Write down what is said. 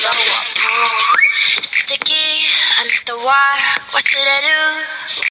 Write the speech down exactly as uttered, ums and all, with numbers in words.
Sticky under the wire, what should I do?